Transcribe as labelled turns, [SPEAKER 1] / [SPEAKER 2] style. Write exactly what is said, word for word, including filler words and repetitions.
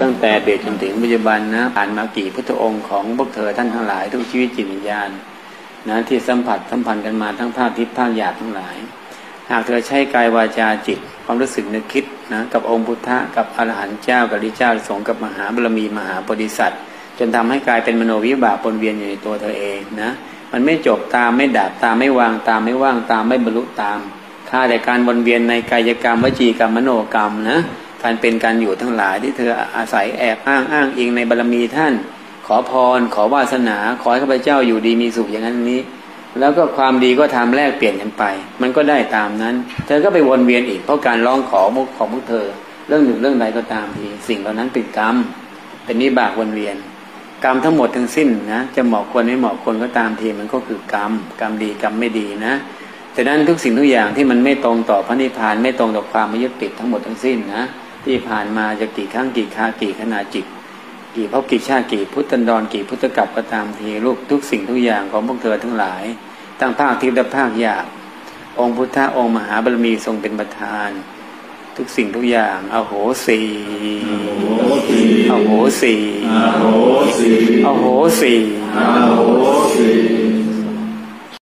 [SPEAKER 1] ตั้งแต่เด็กจนถึงปัจจุบันนะผ่านมากี่พุทธองค์ของพวกเธอท่านทั้งหลายทุกชีวิตจิตวิญญาณนะที่สัมผัสสัมพันธ์กันมาทั้งภาคทิพย์ภาคหยาบทั้งหลายหากเธอใช้กายวาจาจิตความรู้สึกนึกคิดนะกับองค์พุทธะกับอรหันต์เจ้ากับฤทธิเจ้าสงฆ์กับมหาบารมีมหาโพธิสัตว์จนทำให้กลายเป็นมโนวิบากวนเวียนอยู่ในตัวเธอเองนะมันไม่จบตามไม่ดับตามไม่วางตามไม่ว่างตามไม่บรรลุตามค่าแต่การวนเวียนในกายกรรมวจีกรรมมโนกรรมนะการเป็นการอยู่ทั้งหลายที่เธออาศัยแอบอ้างอ้างอิงในบารมีท่านขอพรขอวาสนาขอให้ข้าพเจ้าอยู่ดีมีสุขอย่างนั้นนี้แล้วก็ความดีก็ทำแลกเปลี่ยนกันไปมันก็ได้ตามนั้นเธอก็ไปวนเวียนอีกเพราะการร้องขอมุกของพวกเธอเรื่องหนึ่งเรื่องใดก็ตามทีสิ่งเหล่านั้นเป็นกรรมเป็นวิบากวนเวียนกรรมทั้งหมดทั้งสิ้นนะจะเหมาะควรไม่เหมาะควรก็ตามทีมันก็คือกรรมกรรมดีกรรมไม่ดีนะแต่นั้นทุกสิ่งทุกอย่างที่มันไม่ตรงต่อพระนิพพานไม่ตรงต่อความไม่ยึดติดทั้งหมดทั้งสิ้นนะที่ผ่านมาจะกี่ครั้งกี่ครากี่ขณะจิตกี่ภพกี่ชาติกี่พุทธันดรกี่พุทธกัปก็ตามทีลูกทุกสิ่งทุกอย่างของพวกเธอทั้งหลายทั้งภาคทิพย์และภาคหยาบองค์พุทธะองค์มหาบารมีทรงเป็นประธานทุกสิ่งทุกอย่างอโหสีอโหสีอโหสีอโหสีอโหสี